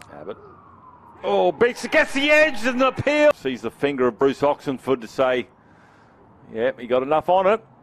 Abbott. Oh, Bryce gets the edge and the appeal. Sees the finger of Bruce Oxenford to say, yeah, he got enough on it.